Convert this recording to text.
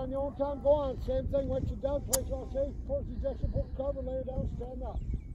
on your own time, go on. Same thing, once you're done, place all safe, close the ejection, put the cover, lay it down, stand up.